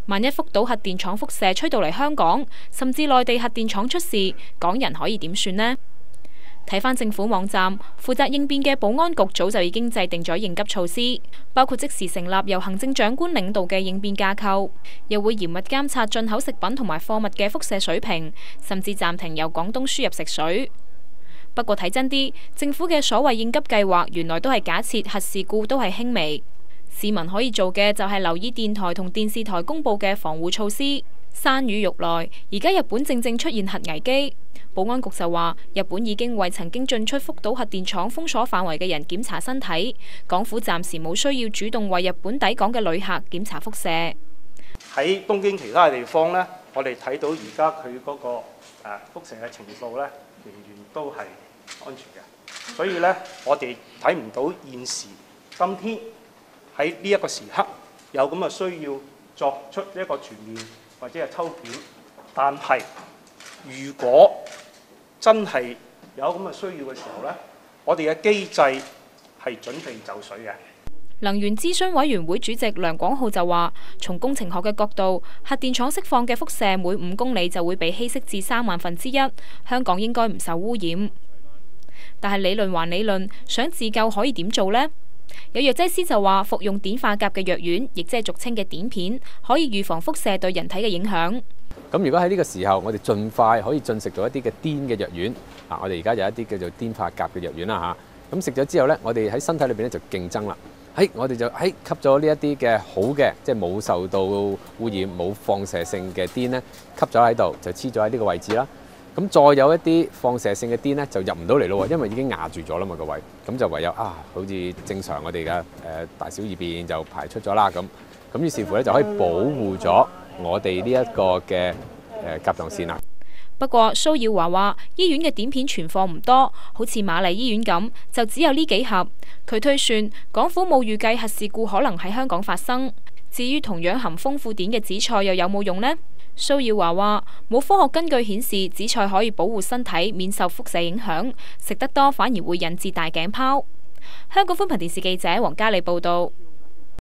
萬一福島核電廠輻射吹到嚟香港，甚至內地核電廠出事，港人可以點算呢？睇返政府網站，負責應變嘅保安局早就已經制定咗應急措施，包括即時成立由行政長官領導嘅應變架構，又會嚴密監察進口食品同埋貨物嘅輻射水平，甚至暫停由廣東輸入食水。不過睇真啲，政府嘅所謂應急計劃原來都係假設核事故都係輕微，市民可以做嘅就係留意電台同電視台公佈嘅防護措施。山雨欲來，而家日本正出現核危機。保安局就話，日本已經為曾經進出福島核電廠封鎖範圍嘅人檢查身體，港府暫時冇需要主動為日本抵港嘅旅客檢查輻射。 喺東京其他嘅地方呢，我哋睇到而家佢嗰個輻射嘅程度呢，仍然都係安全嘅。所以呢，我哋睇唔到現時今天喺呢一個時刻有咁嘅需要作出一個全面或者係抽檢，但係如果真係有咁嘅需要嘅時候呢，我哋嘅機制係準備就緒嘅。 能源諮詢委員會主席梁廣浩就話，從工程學嘅角度，核電廠釋放嘅輻射每5公里就會被稀釋至3萬分之一，香港應該唔受污染。但係理論還理論，想自救可以點做呢？有藥劑師就話，服用碘化鉀嘅藥丸，亦即係俗稱嘅碘片，可以預防輻射對人體嘅影響。 咁如果喺呢個時候，我哋盡快可以進食到一啲嘅碘嘅藥丸，我哋而家有一啲叫做碘化鉀嘅藥丸啦嚇。咁食咗之後呢，我哋喺身體裏邊咧就競爭啦。我哋就吸咗呢一啲嘅好嘅，即係冇受到污染、冇放射性嘅碘呢，吸咗喺度，就黐咗喺呢個位置啦。咁再有一啲放射性嘅碘呢，就入唔到嚟咯，因為已經壓住咗啦嘛個位。咁就唯有好似正常我哋嘅大小二便就排出咗啦咁。咁於是乎咧就可以保護咗我哋呢一個嘅甲狀腺啦。 不過蘇耀華話，醫院嘅碘片存貨唔多，好似瑪麗醫院咁，就只有呢幾盒。佢推算港府冇預計核事故可能喺香港發生。至於同樣含豐富碘嘅紫菜又有冇用呢？蘇耀華話，冇科學根據顯示紫菜可以保護身體免受輻射影響，食得多反而會引致大頸泡。香港寬頻電視記者黃嘉莉報道。